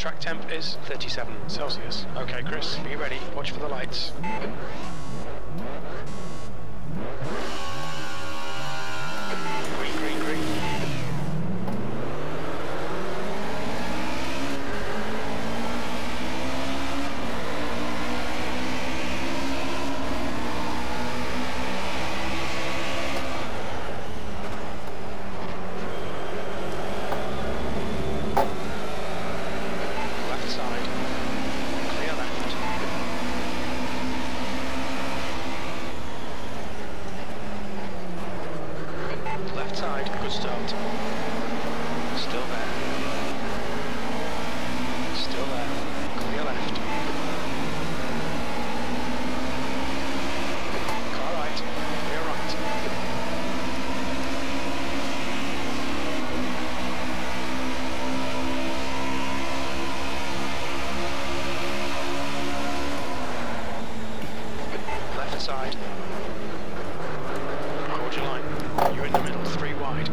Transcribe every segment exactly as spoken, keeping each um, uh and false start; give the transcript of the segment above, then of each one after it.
track temp is thirty-seven Celsius. Okay, Chris, be ready. Watch for the lights. Green, green, green. Side. Hold your line. You're in the middle, three wide.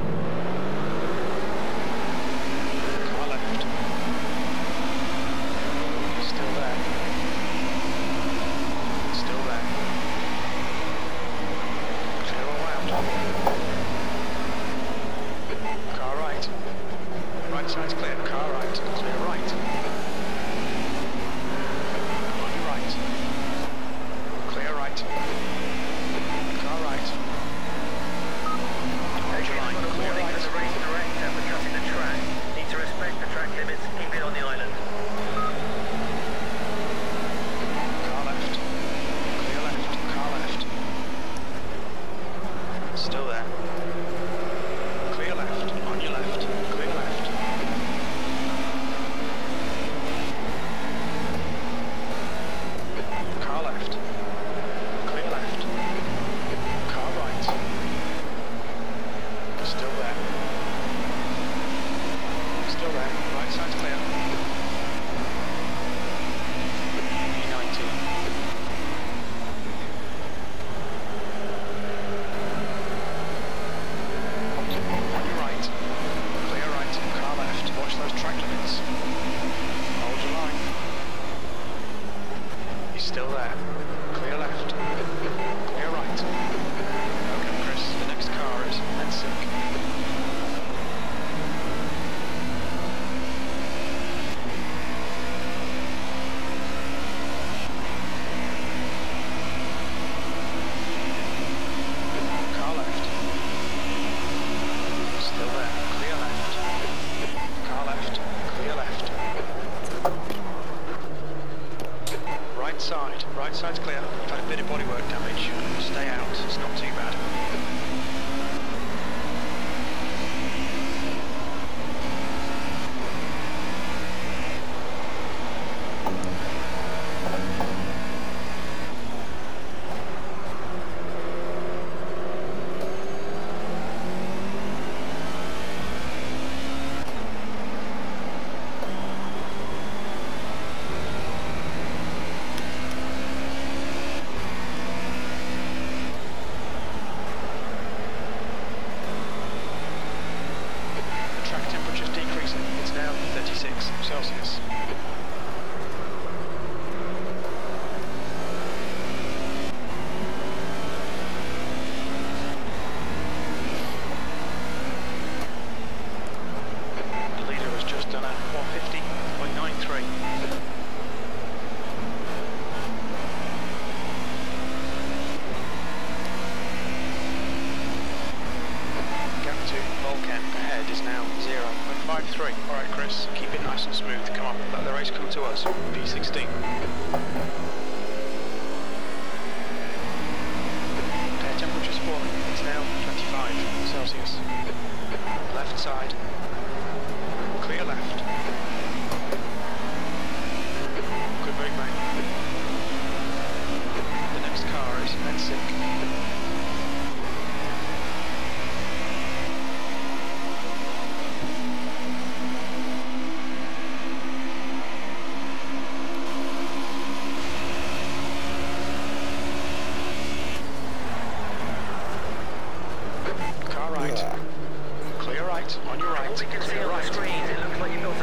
Car left. Still there. Still there. Clear all round. Car right. Right side's clear. Car right. Clear right. On your right. Car right. Hold your line. Clear right. The race director for cutting the track. Need to respect the track limits. Keep it on the island. Car left. Clear left. Car left. Still there. Clear left. On your left. Clear left. Car left. Clear left. Car right. Still there. Still there. Right side's clear. E ninety. On your right. Clear right. Car left. Watch those track limits. Hold your line. He's still there. Clear left. Clear right. Okay, Chris, the next car is Mensick. Car left. Still there. Clear left. Car left. Clear left. Right side. Right side's clear. I've had a bit of bodywork damage. Stay out. It's not too bad. Celsius. The leader has just done a one fifty point nine three. Gap to Volcan ahead is now zero point five three. Alright Chris, keep it nice and smooth. Come on, let the race come to us. P sixteen. Air temperature's falling. It's now twenty-five Celsius. Left side. Clear left. Good brake bang. The next car is Mensick. Car right. Clear right. On your right. What we can see Clear on right. the screens, it looks like you've got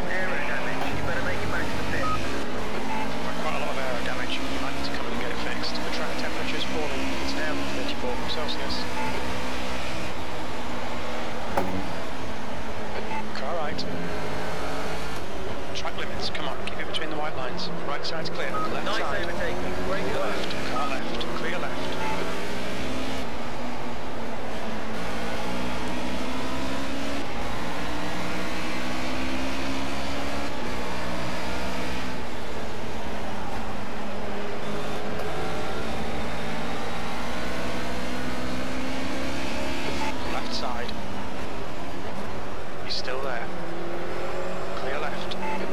track limits, come on, keep it between the white lines. Right side's clear, left Nice side. overtaking, great Clear work. left, car left, clear left. Left side. He's still there. Clear left.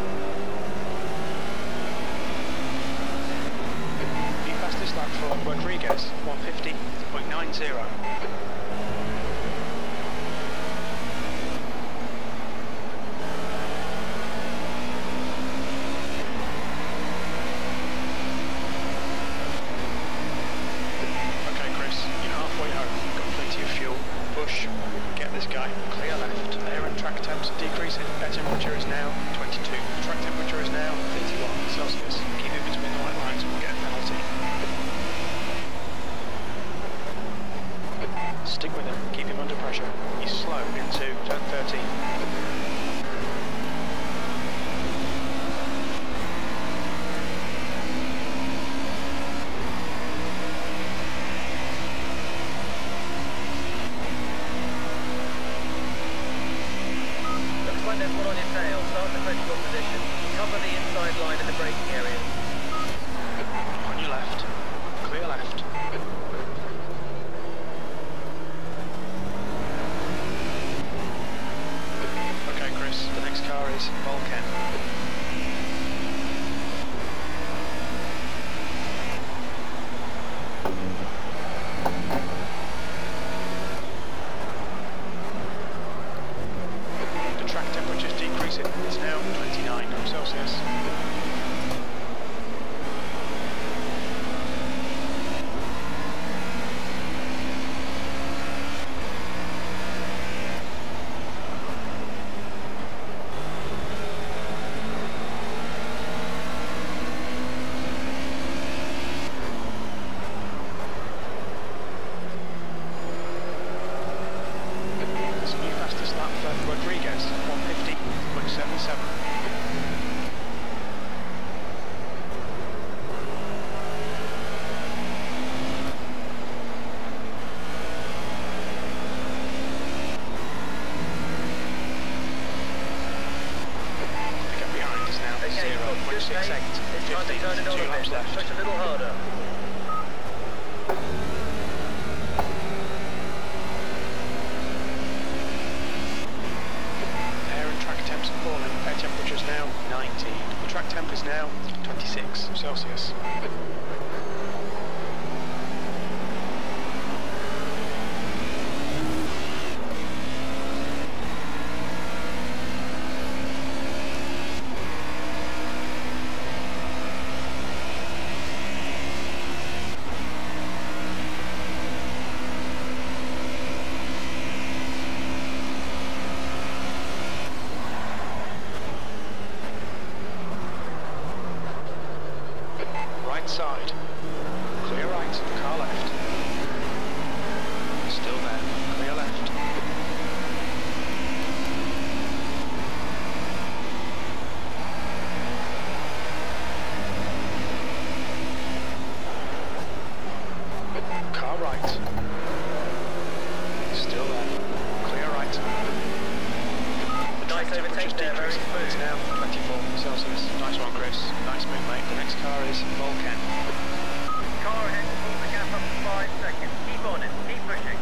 The fastest lap for Rodriguez, one fifty point nine zero. Okay, Chris, you're halfway home. You've got plenty of fuel. Push. Get this guy. Clear left. Air and track temps are decreasing. Air temperature is now twenty-two. Track temperature is now thirty-one Celsius. Keep it between the white lines and we'll get a penalty. Stick with him. Keep him under pressure. He's slow into turn thirteen. Looks like there's one on your tail. Start the critical position. Cover the inside line in the braking area. On your left. Clear left. Okay, Chris, the next car is Volcan. The track temperature is decreasing. It's now twenty-nine Celsius. That's a new fastest lap for Rodriguez, one fifty point seven seven. The gap behind is now Okay, zero point six eight. it's time to turn it on two a laps bit. left. Push a little harder. Air and track temps are falling. Air temperature is now nineteen. The track temp is now twenty-six Celsius. Right side. Clear right, car left. Still there. Clear left. Car right. Still there. Clear right. The track Nice temperature's overtake there, very decreasing. smooth. It's now twenty-four Celsius. Nice one, Chris. Nice move, mate. The next car is Volcan. Car ahead will pull the gap up to five seconds. Keep on it. Keep pushing.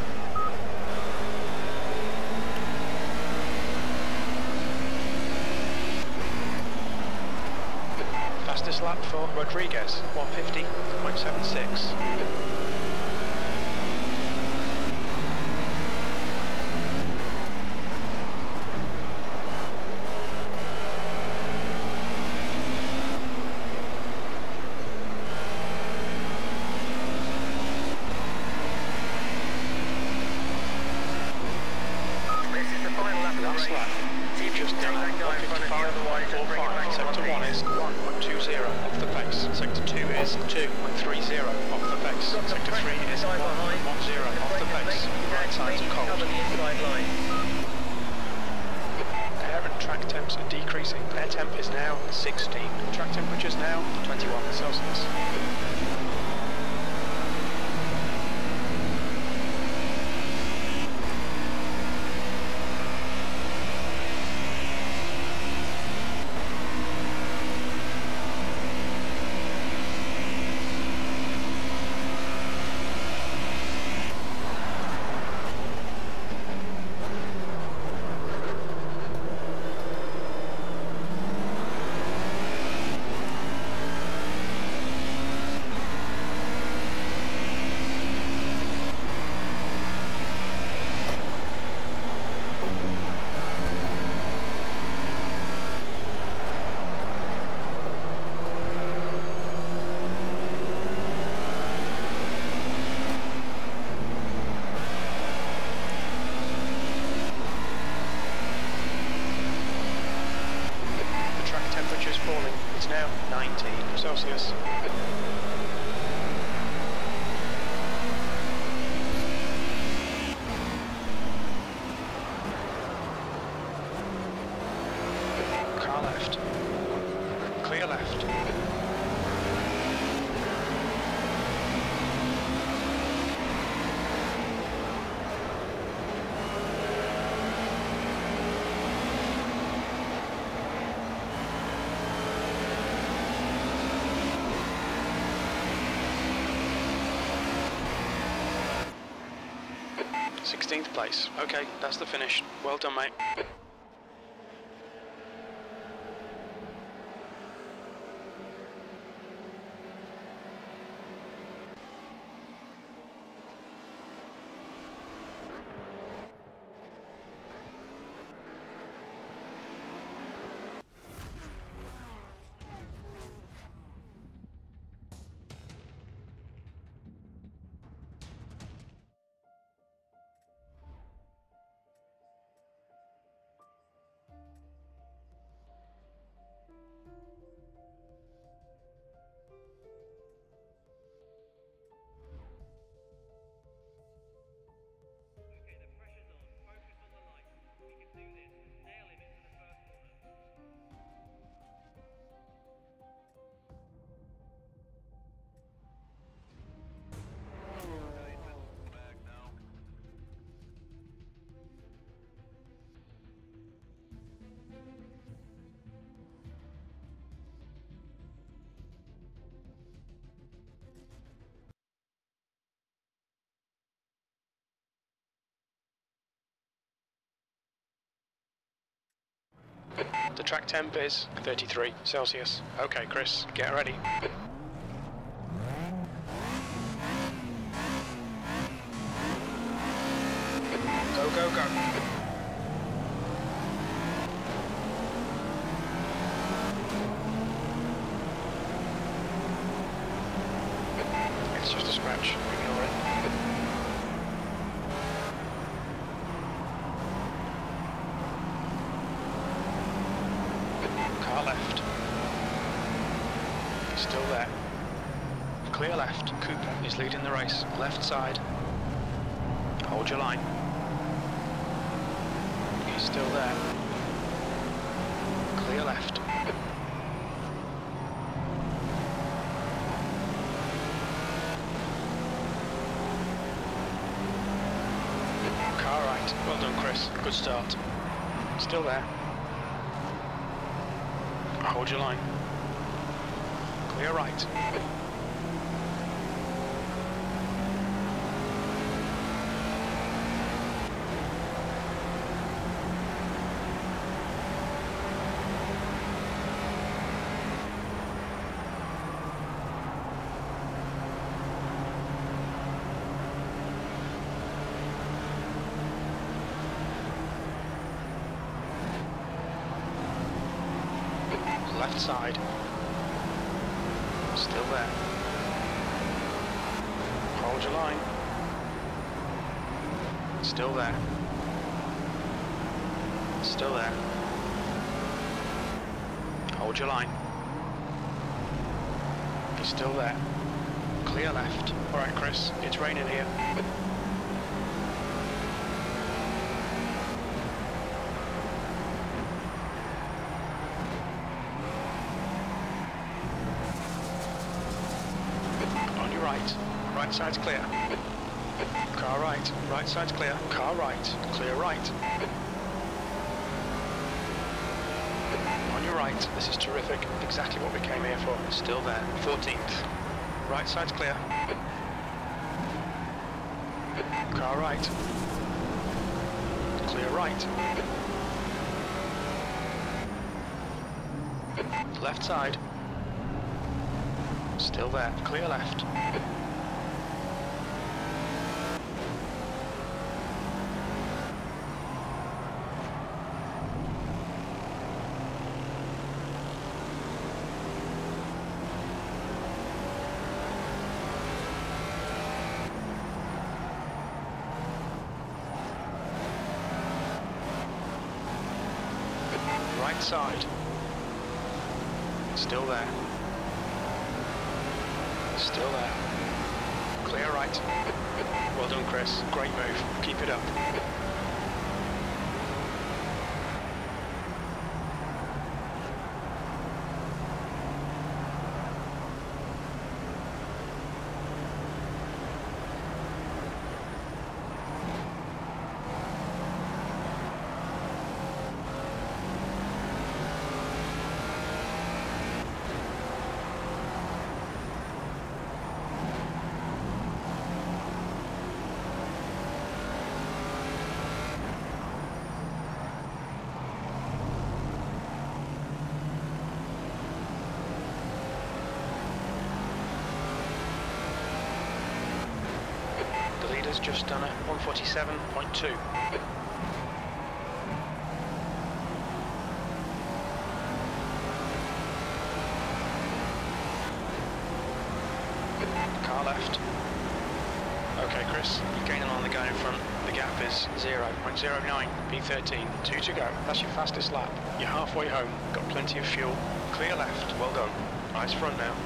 Fastest lap for Rodriguez, one fifty point seven six. This is the final lap of the Last race. lap. See if you Just can take done. that guy in front of you, otherwise just bring it back to Sector one one piece. is one point two zero off the pace. Sector two is two point three zero off the pace. Got some Sector three pressure is to die one behind. point one zero The off the brake is pace. making you Right sides maybe are cover cold. the inside line. Air and track temps are decreasing. decreasing. Air temp is now sixteen. Track temperature is now twenty-one Celsius. Celsius. Car left. Clear left. sixteenth place. Okay, that's the finish. Well done, mate. The track temp is thirty-three Celsius. Okay, Chris, get ready. Go, go, go. It's just a scratch. Ignore it. Car left. He's still there. Clear left. Cooper is leading the race. Left side. Hold your line. He's still there. Clear left. Car right. Well done, Chris. Good start. Still there. Hold your line. Clear right. Left side. Still there. Hold your line. Still there. Still there. Hold your line. He's still there. Clear left. Alright, Chris, it's raining here. right. Right side's clear. Car right. Right side's clear. Car right. Clear right. On your right. This is terrific. Exactly what we came here for. Still there. fourteenth. Right side's clear. Car right. Clear right. Left side. Still there. Clear left. Right side. Still there. Still there. Clear right. Well done, Chris. Great move. Keep it up. Just done a one forty-seven point two. Car left. Okay, Chris, you're gaining on the guy in front. The gap is zero point zero nine, P thirteen. Two to go. That's your fastest lap. You're halfway home. Got plenty of fuel. Clear left. Well done. Nice front now.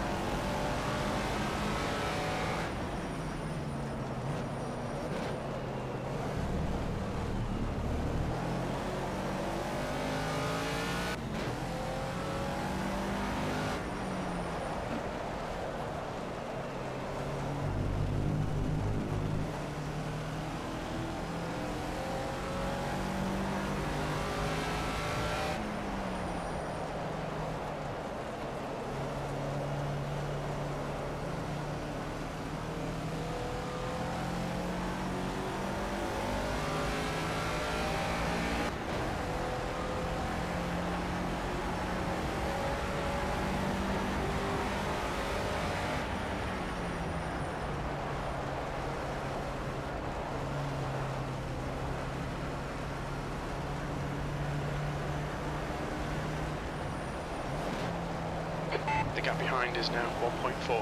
The gap behind is now one point four.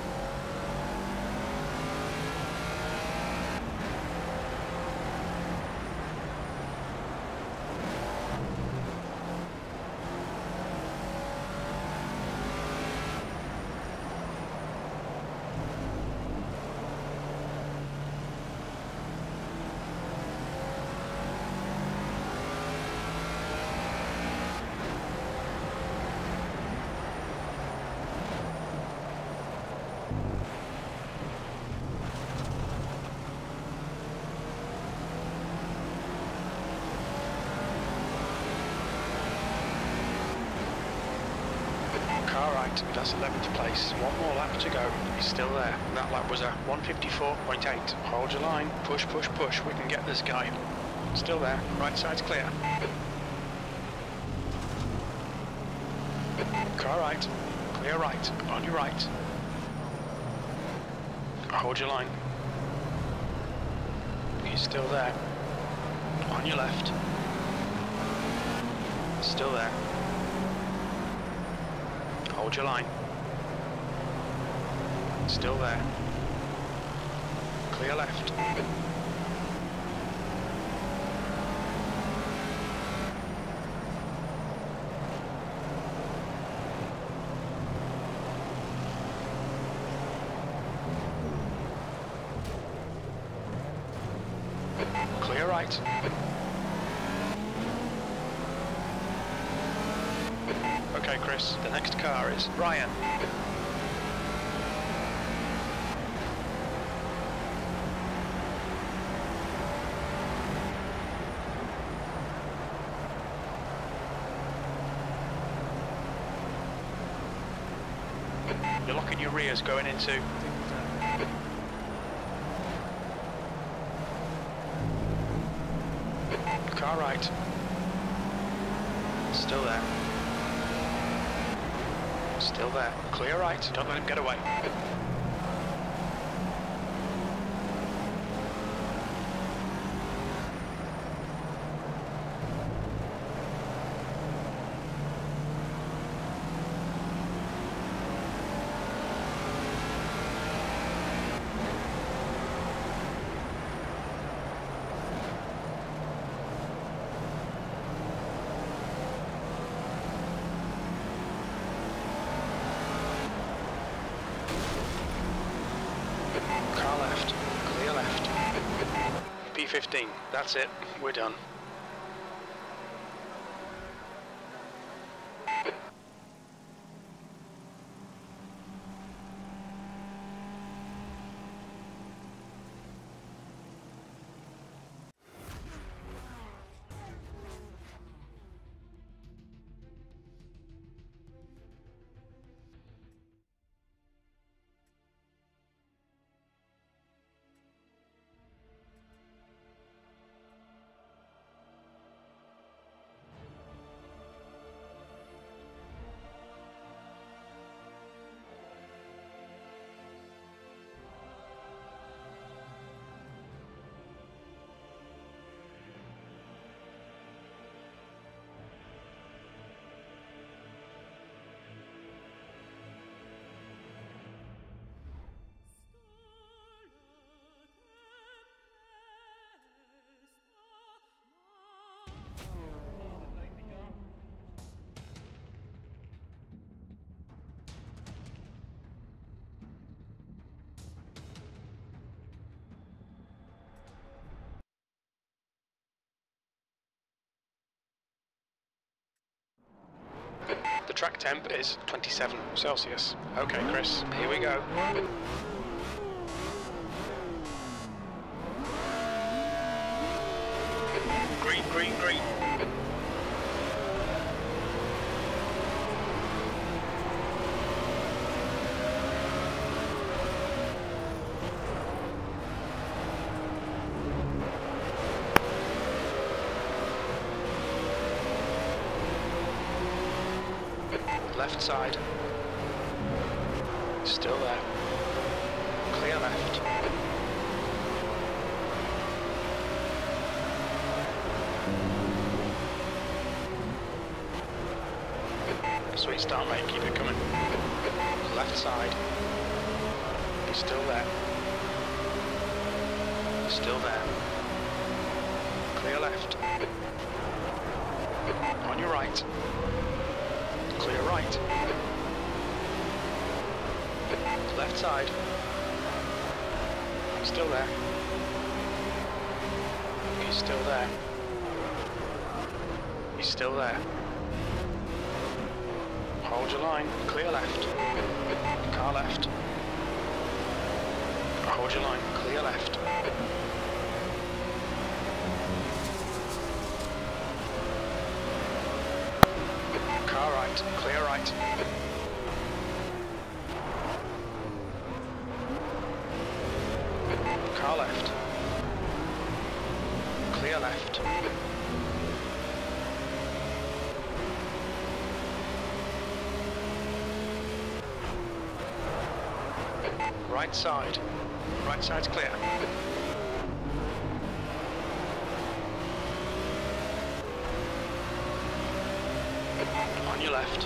Car right, that's eleventh place. One more lap to go. He's still there. That lap was a one fifty-four point eight. Hold your line. Push, push, push. We can get this guy. Still there. Right side's clear. Car right. Clear right. On your right. Hold your line. He's still there. On your left. Still there. Hold your line. Still there. Clear left. Clear right. Okay, Chris, the next car is Ryan. You're locking your rears going into. Car right. Still there. Still there. Clear right. Don't let him get away. Car left, clear left. P fifteen, that's it, we're done. The track temp is twenty-seven Celsius. Okay, Chris, here we go. Green, green, green. Left side. Still there. Clear left. Sweet start, mate. Keep it coming. Left side. Still there. Still there. Clear left. On your right. Clear right. Left side. Still there. He's still there. He's still there. Hold your line. Clear left. Car left. Hold your line. Clear left. Car right, clear right. Car left. Clear left. Right side. Right side's clear. On your left.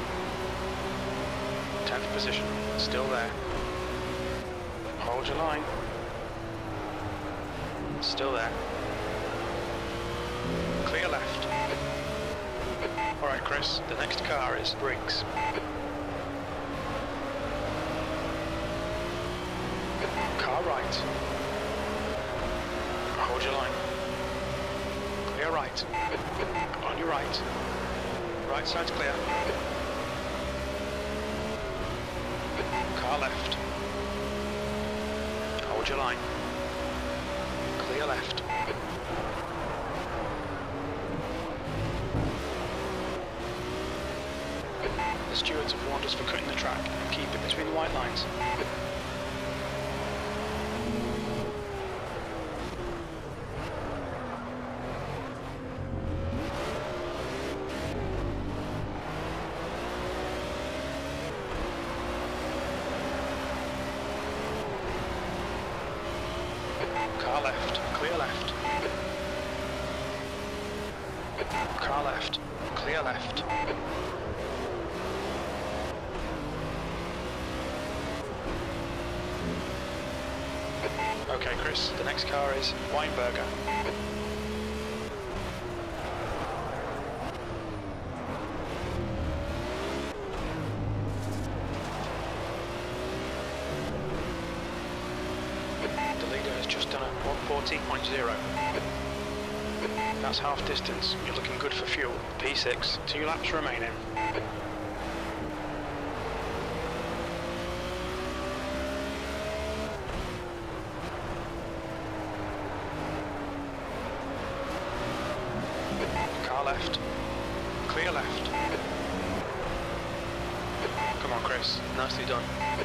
tenth position, still there. Hold your line. Still there. Clear left. Alright Chris, the next car is Briggs. Car right. Hold your line. Clear right. On your right. Right side's clear. Car left. Hold your line. Clear left. The stewards have warned us for cutting the track. Keep it between the white lines. Car left, clear left. Car left, clear left. Okay, Chris, the next car is Weinberger. The leader has just done a one forty point zero. That's half distance. You're looking good for fuel. P six, two laps remaining. Car left. Clear left. Come on, Chris. Nicely done.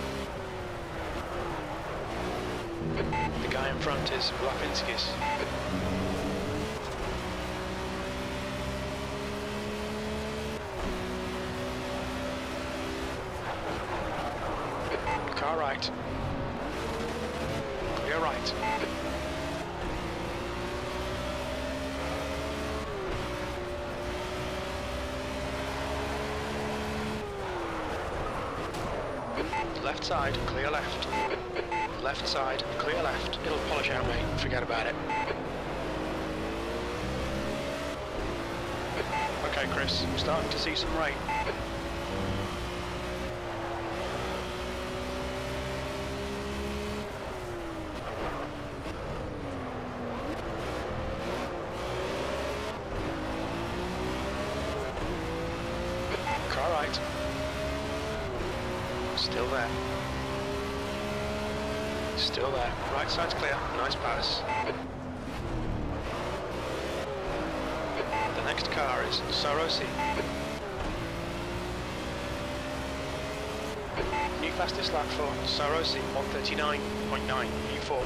The guy in front is Lapinskis. Car right. Clear right. Left side, clear left. Left side, clear left. It'll polish out, mate. Forget about it. Okay, Chris, I'm starting to see some rain. Car right. Still there. Still there. Right side's clear. Nice pass. The next car is Sarosi. New fastest lap for Sarosi, one thirty-nine point nine, U four.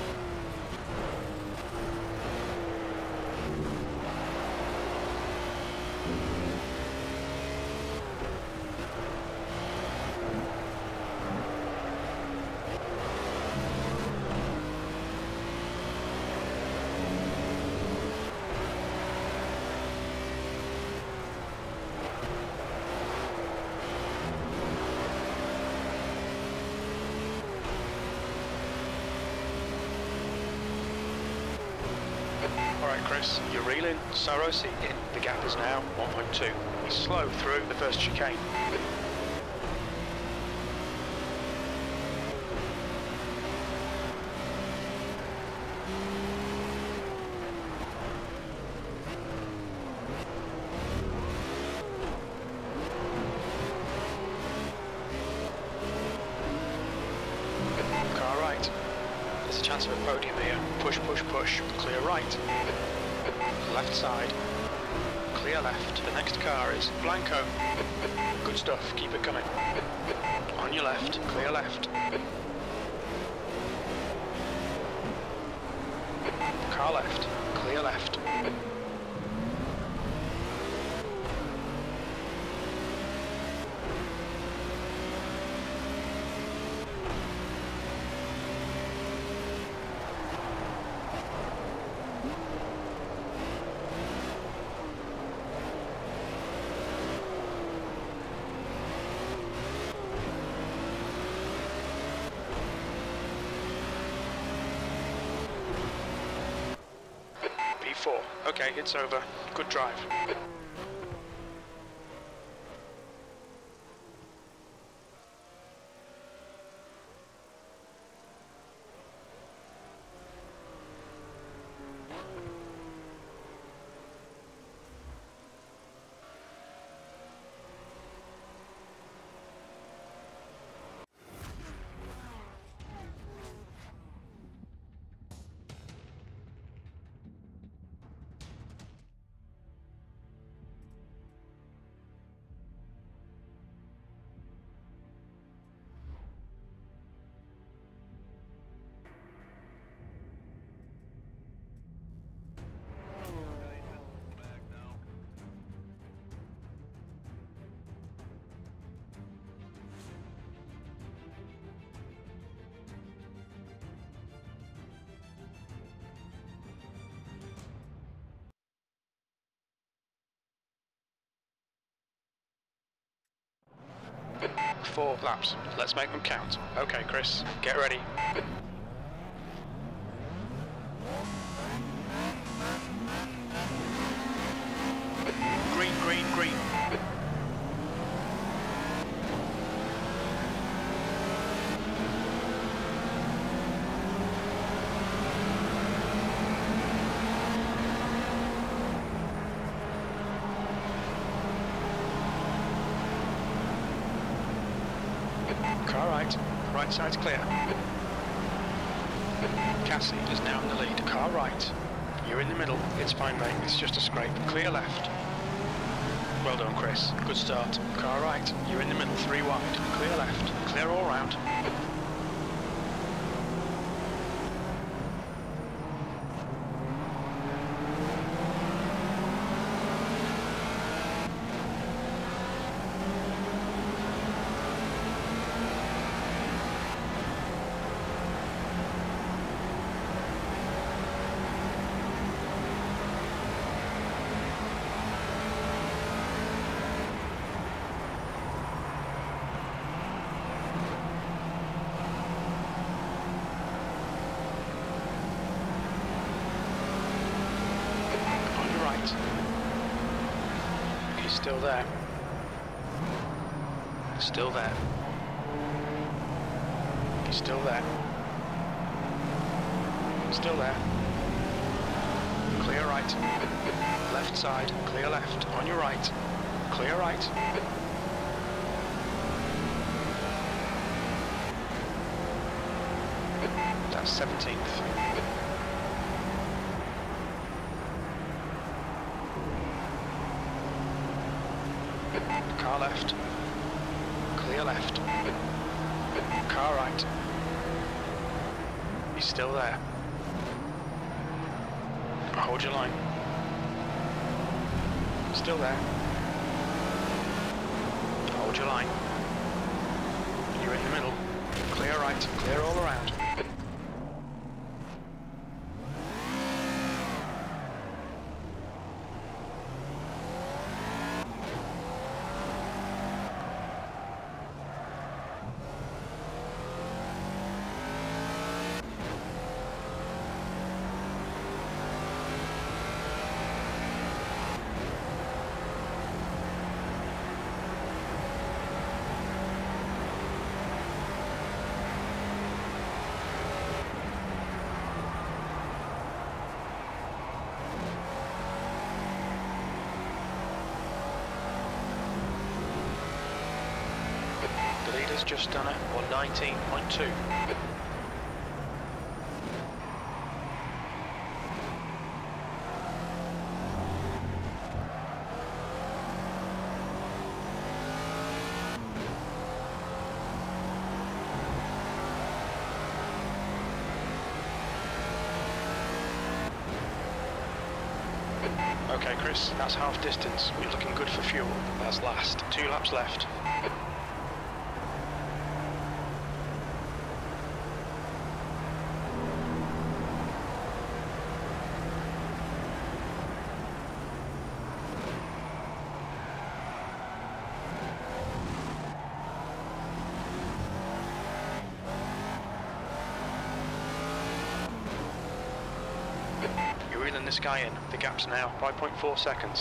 Alright, Chris, you're reeling. Sarosi in. The gap is now one point two. He's slow through the first chicane. Car right. There's a chance of a podium here. Push, push, push. Clear right. Left side. Clear left. The next car is Blanco. Good stuff. Keep it coming. On your left. Clear left. Car left. Clear left. P four. Okay, it's over. Good drive. four laps. Let's make them count. Okay, Chris, get ready. Green, green, green. Car right, right side's clear. Cassie is now in the lead. Car right, you're in the middle. It's fine, mate, it's just a scrape. Clear left. Well done, Chris, good start. Car right, you're in the middle, three wide. Clear left, clear all round. He's still there. Still there. He's still there. Still there. Clear right. Left side. Clear left. On your right. Clear right. That's seventeenth. Car left. Clear left. Car right. He's still there. Hold your line. Still there. Hold your line. You're in the middle. Clear right. Clear all around. The leader's just done it on nineteen point two. Okay, Chris, that's half distance. You're looking good for fuel. That's last. Two laps left. You're reeling this guy in. The gap's now five point four seconds.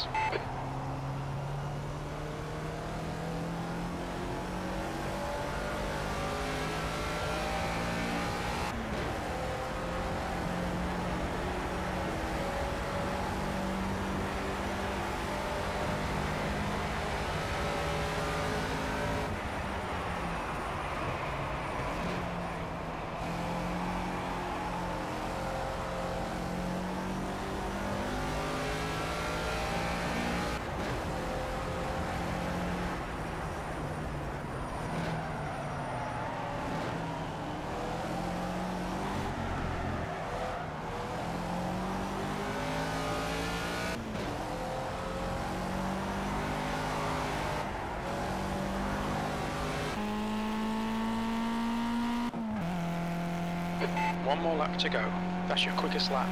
One more lap to go. That's your quickest lap.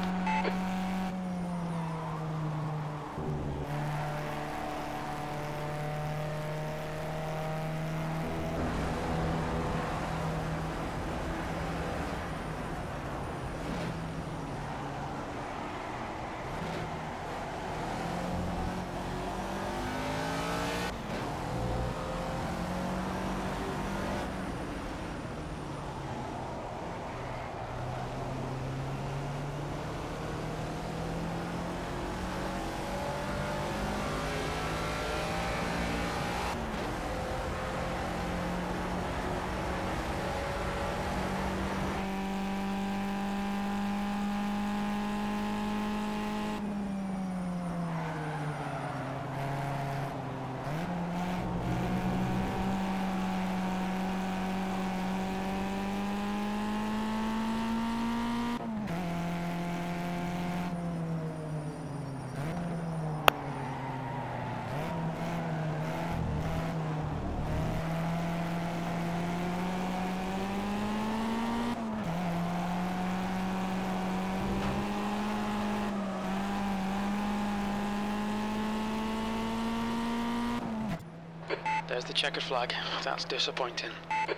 There's the checkered flag. That's disappointing.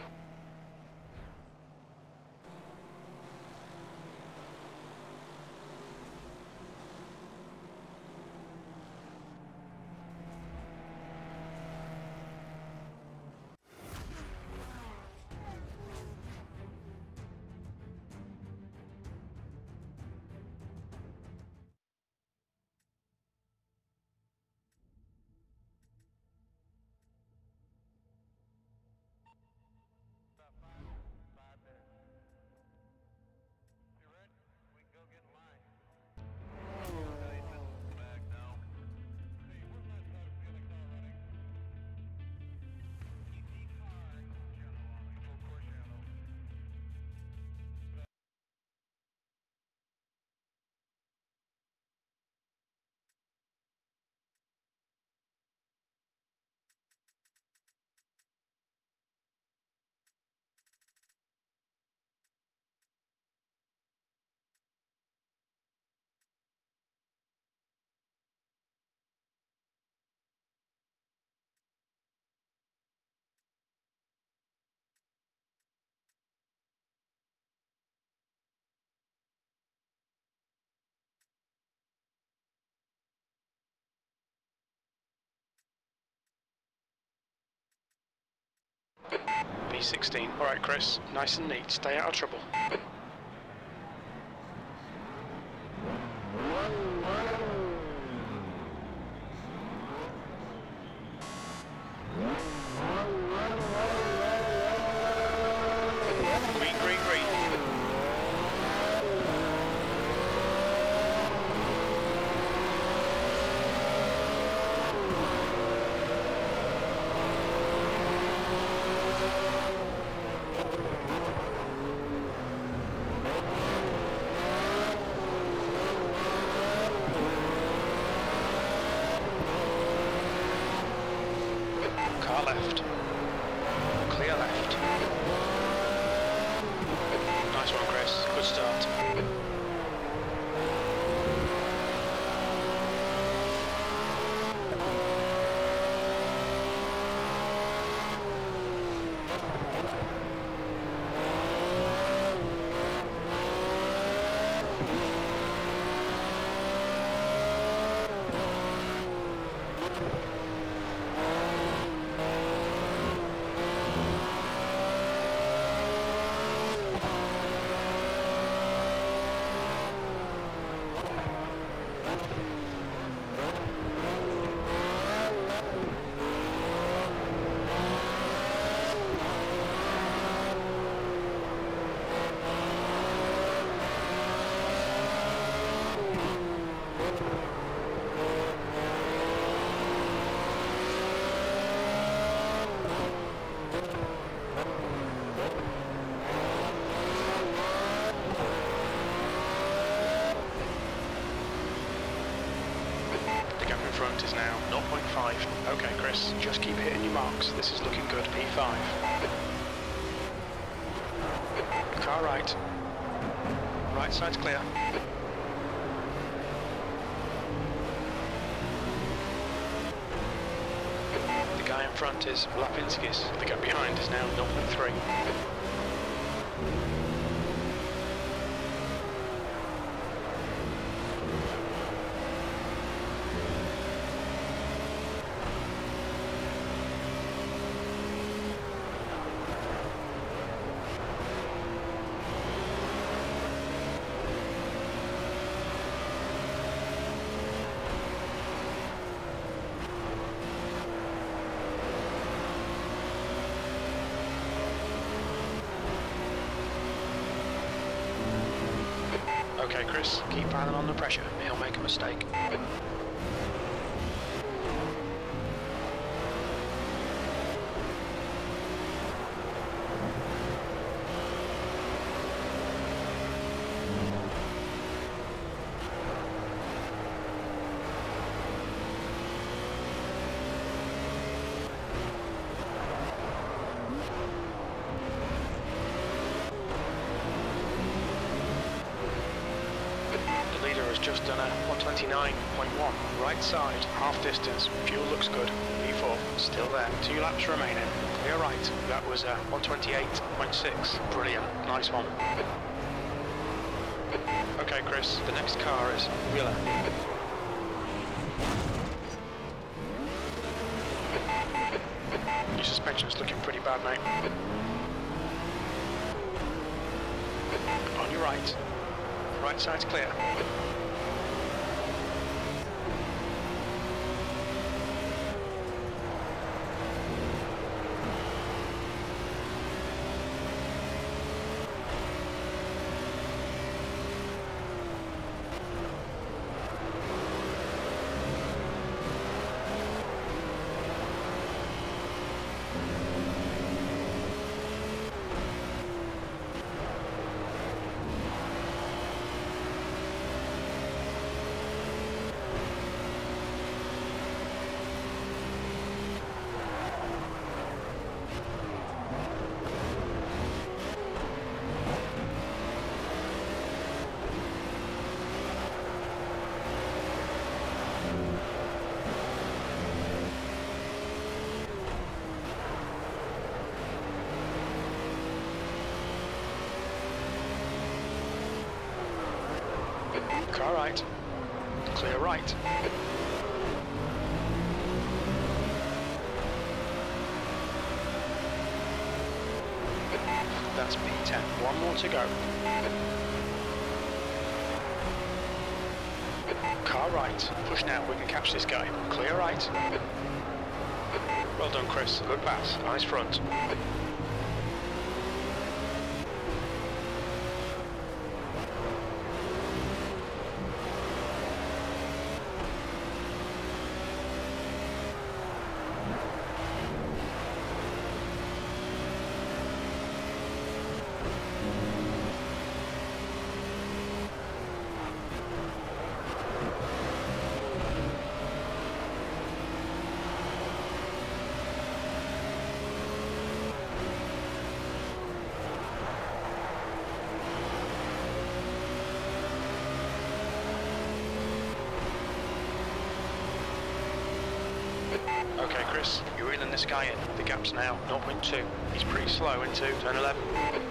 B sixteen. Alright Chris, nice and neat, stay out of trouble. Green, green, green. Car left. Clear left. Nice one, Chris. Good start. Front is now zero point five. Okay Chris, just keep hitting your marks. This is looking good. P five. Car right. Right side's clear. The guy in front is Lapinskis. The guy behind is now zero point three. Okay Chris, keep piling on the pressure. He'll make a mistake. has just done a one twenty-nine point one. Right side, half distance, fuel looks good. V four, still there. Two laps remaining. Clear right, that was a one twenty-eight point six. Brilliant, nice one. Okay, Chris, the next car is Wheeler. Your suspension's looking pretty bad, mate. On your right. Right side's clear. Car right. Clear right. That's P ten. One more to go. Car right. Push now. We can catch this guy. Clear right. Well done, Chris. Good pass. Eyes front. Okay, Chris, you're reeling this guy in. The gap's now zero point two. He's pretty slow into turn eleven.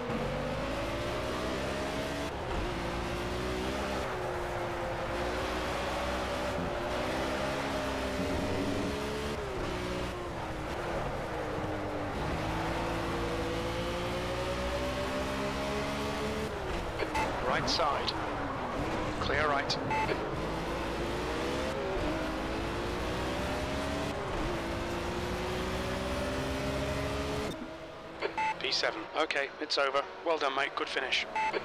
Right side. Clear right. P seven. Okay, it's over. Well done, mate. Good finish.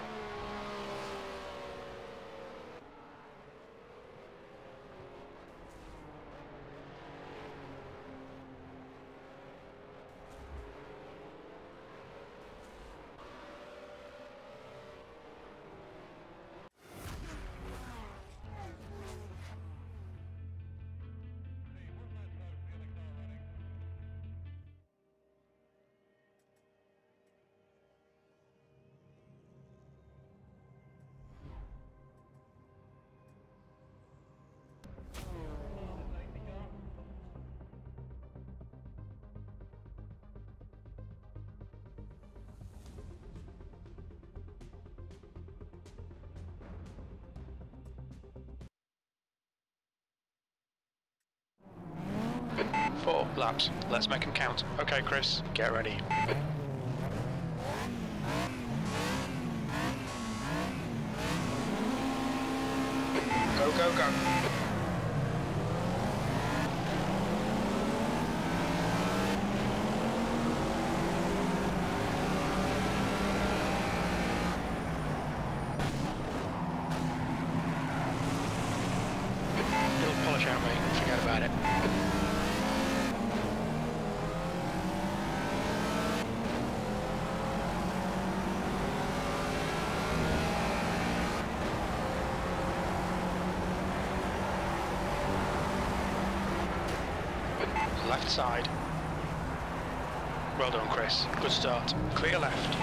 Four laps. Let's make them count. Okay, Chris, get ready. Go, go, go. It'll polish out, mate. Forget about it. Left side. Well done, Chris. Good start. Clear left.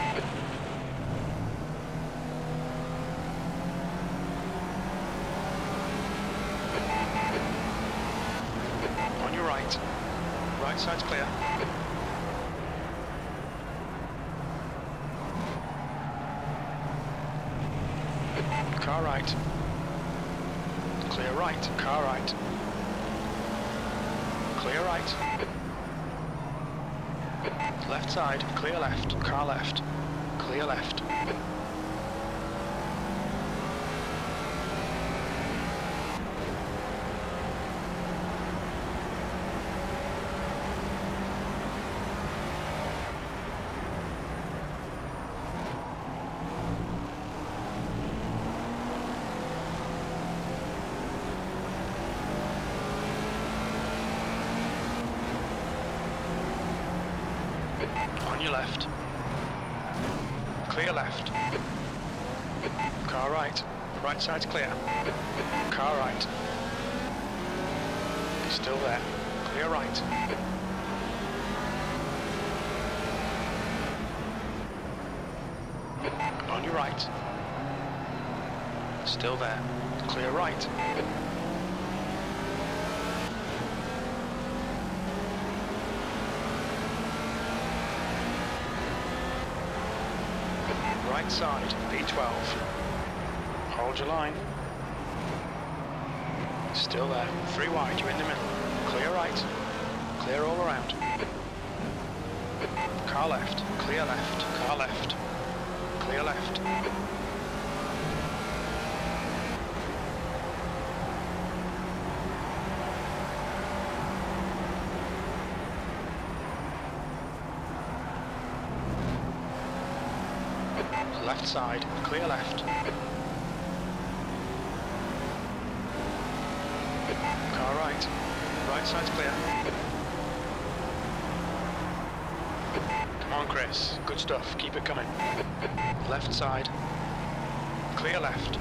Right side's clear. Car right. Clear right. Car right. Clear right. Left side. Clear left. Car left. Clear left. On your left. Clear left. Car right. Right side's clear. Car right. He's still there. Clear right. On your right. Still there. Clear right. Right side, P twelve. Hold your line. Still there. Three wide, you're in the middle. Clear right. Clear all around. Car left. Clear left. Car left. Clear left. Left side, clear left. Car right. Right side's clear. Come on, Chris. Good stuff. Keep it coming. Left side. Clear left.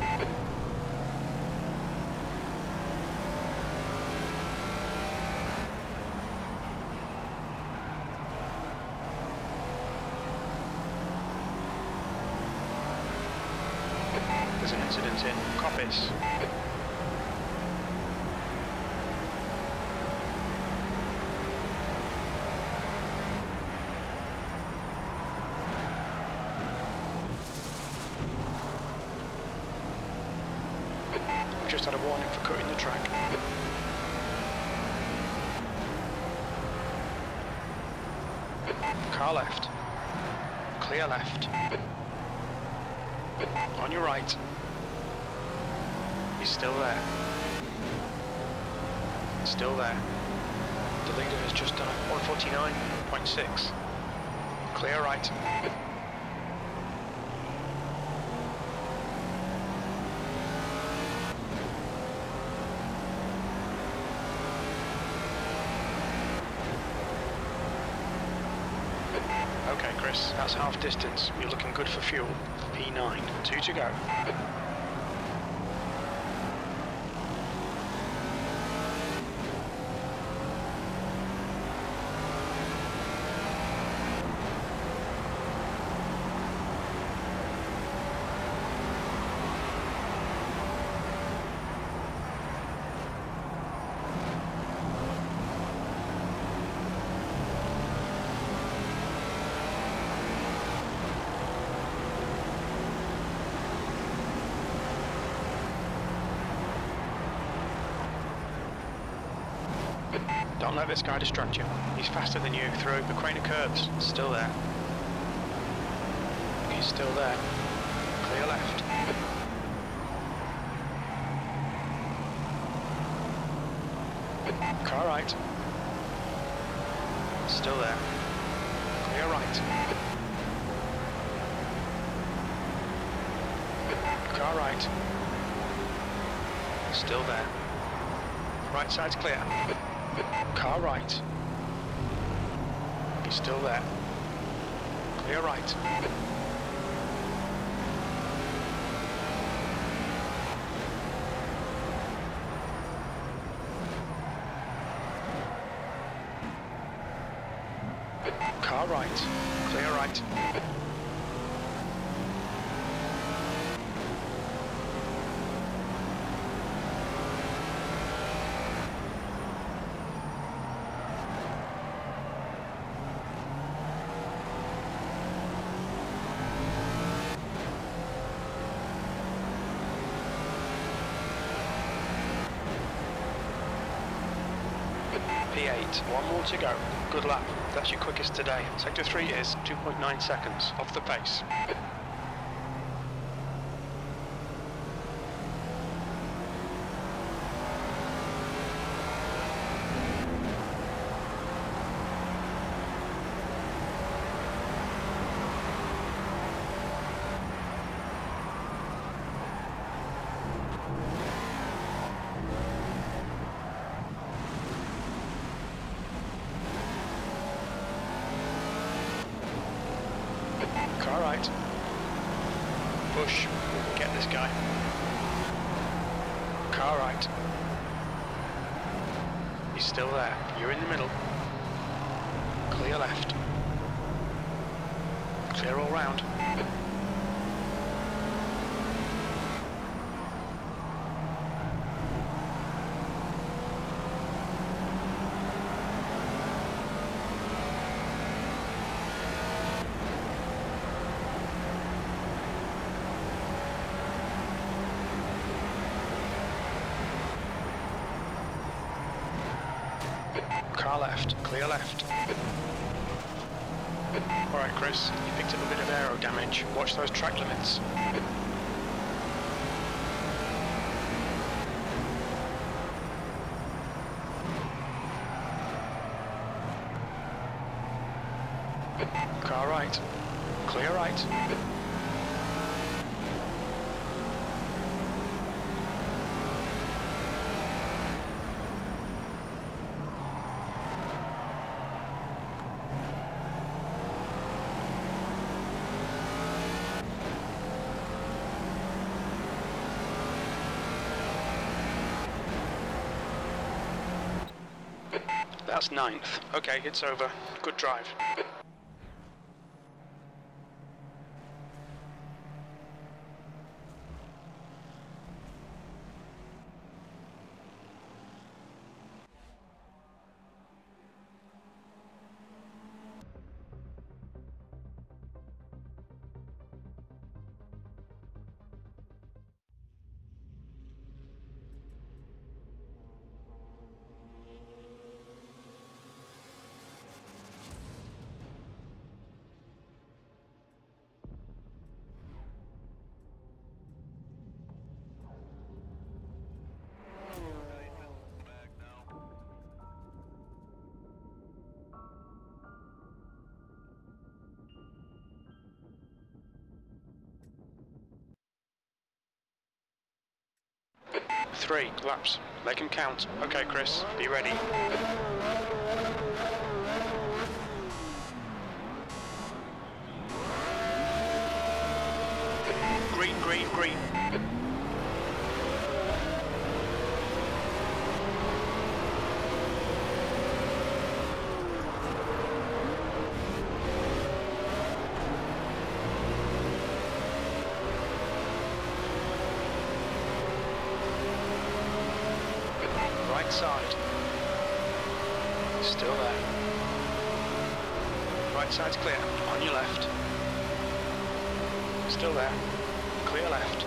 There's an incident in Coppice. We've just had a warning for cutting the track. Car left. Clear left. On your right. He's still there. Still there. The leader is just done at one forty-nine point six. Clear right. Okay, Chris, that's half distance. You're looking good for fuel. P nine, two to go. Don't let this guy distract you. He's faster than you through the crane of curves. Still there. He's still there. Clear left. Car right. Still there. Clear right. Car right. Still there. Right side's clear. Car right. He's still there. Clear right. Car right. Clear right. P eight. One more to go. Good lap. That's your quickest today. Sector three is two point nine seconds off the pace. Car right. Push. Get this guy. Car right. He's still there. You're in the middle. Clear left. Clear all round. Car left, clear left. Alright Chris, you picked up a bit of aero damage. Watch those track limits. Car right, clear right. That's ninth. Okay, it's over. Good drive. Three laps. Make them count. Okay, Chris, be ready. Green, green, green. Right side. Still there. Right side's clear. On your left. Still there. Clear left.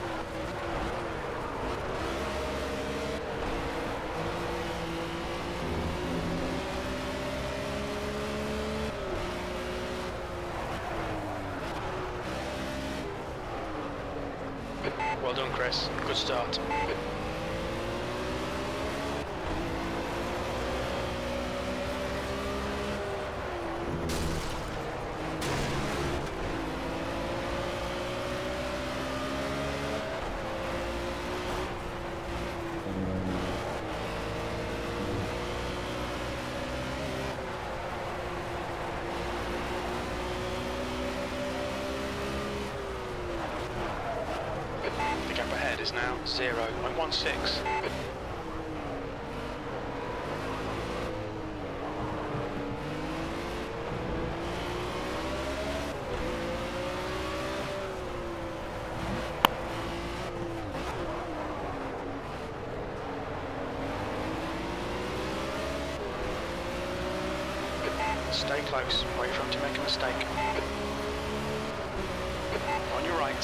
Well done, Chris. Good start. The gap ahead is now zero point one six. Stay close, wait for him to make a mistake. On your right.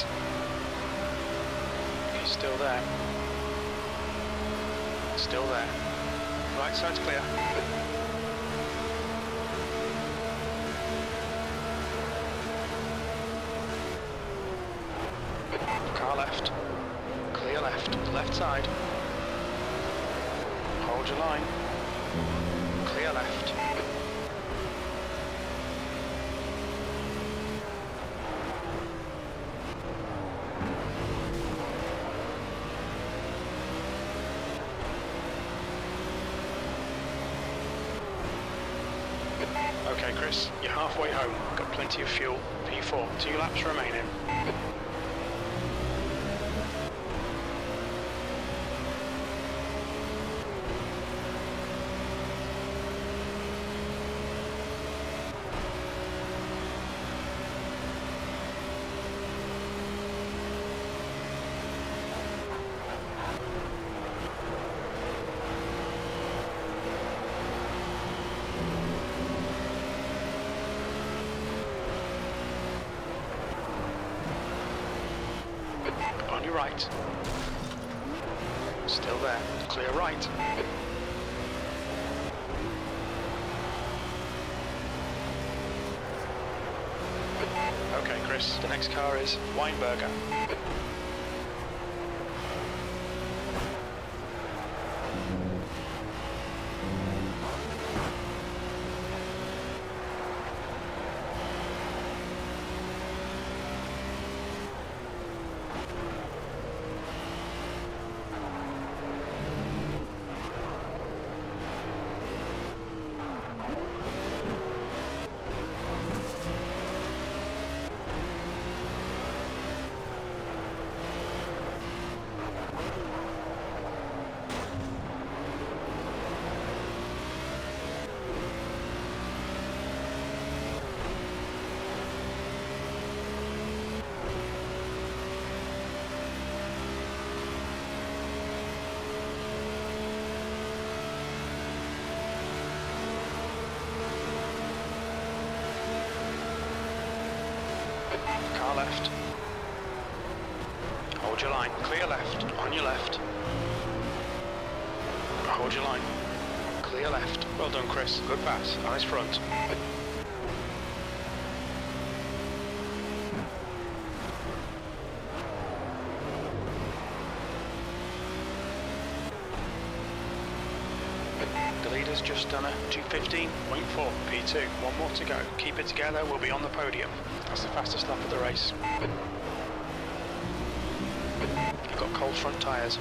He's still there. Still there. Right side's clear. Car left. Clear left. Left side. Hold your line. Clear left. Okay, Chris, you're halfway home. Got plenty of fuel. P four, two laps remaining. On your right. Still there. Clear right. Okay, Chris, the next car is Weinberger. Car left. Hold your line. Clear left. On your left. Hold your line. Clear left. Well done, Chris. Good pass. Eyes front. The leader's just done a two fifteen point four P two. One more to go. Keep it together, we'll be on the podium. That's the fastest lap of the race. You've got cold front tyres.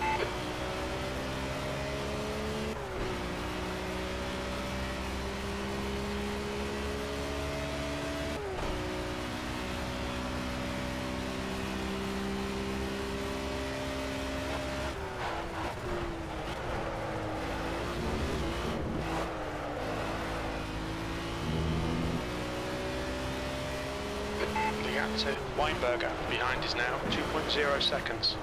The gap to Weinberger behind is now two point zero seconds.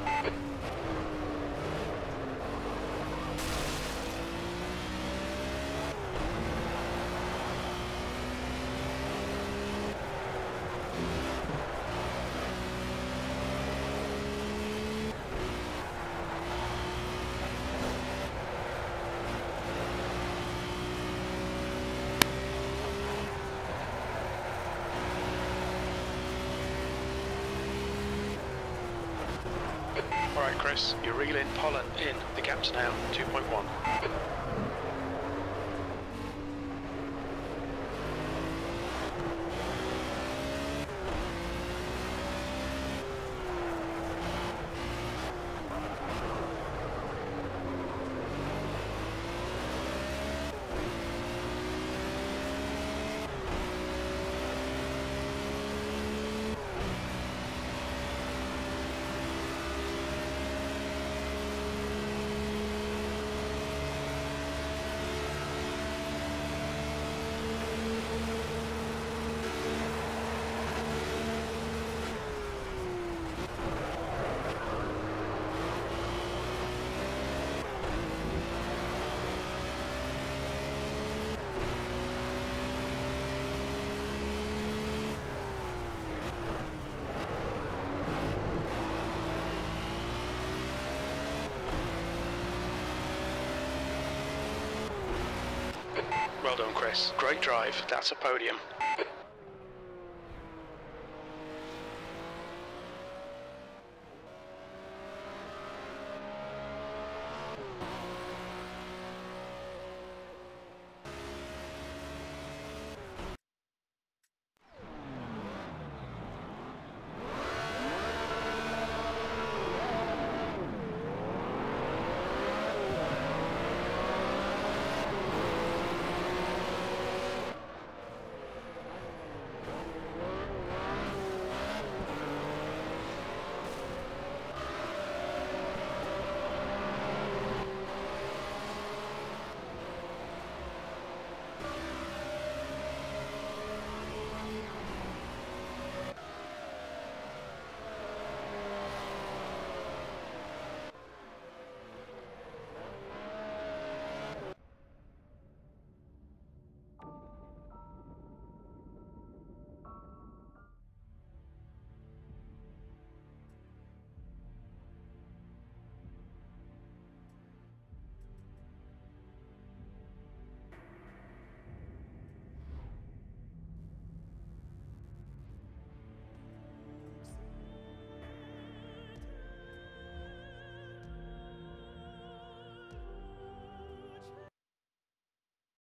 Alright, Chris, you're reeling pollen in. The gap's now two point one. Well done, Chris. Great drive. That's a podium.